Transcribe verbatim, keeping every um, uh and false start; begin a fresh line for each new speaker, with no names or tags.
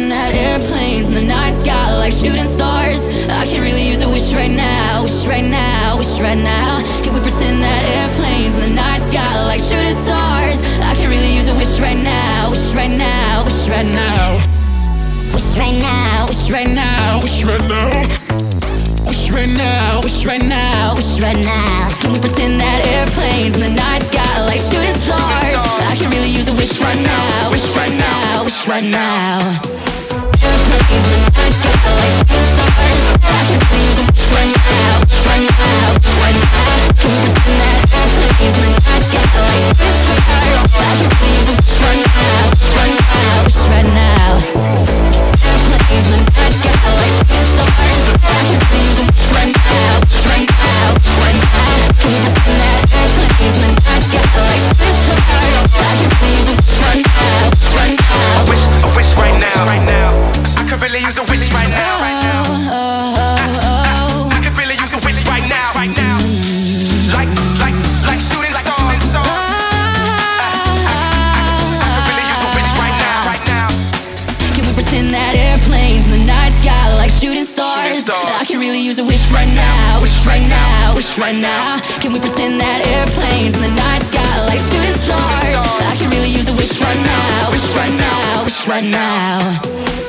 pretend that airplanes in the night sky are like shooting stars? I can really use a wish right now, wish right now, wish right now. Can we pretend that airplanes in the night sky are like shooting stars? I can really use a wish right now, wish right now, wish right now. Wish right now, wish right now, wish right now. Wish right now, wish right now, wish right now. Can we pretend that airplanes in the night sky are like shooting stars? I can really use a wish right now, wish right now, wish right now. Airplanes in the night sky are like shooting stars. I can really use a wish right now, wish right now, wish right now. Can we pretend that airplanes in the night sky are like shooting stars? I can really use a wish right now, wish right now, wish right now. Airplanes in the night sky are like shooting stars. I can really use a wish right now, wish right now, wish right now. Can we pretend that airplanes in the night sky are like shooting stars? I can really use a wish right now, wish right now.
A wish, a wish right now, right now. I could really use a wish right now, right now. I, I, I could really use a wish right now, right now. Like, like, like shooting stars. I, I, I could really use a wish right now, right now.
Can we pretend that airplanes in the night sky are like shooting stars? I can really use a wish right now, wish right now, wish right now. Can we pretend that airplanes in the night sky are like shooting stars? I can really use a wish right now, wish right now, wish right now.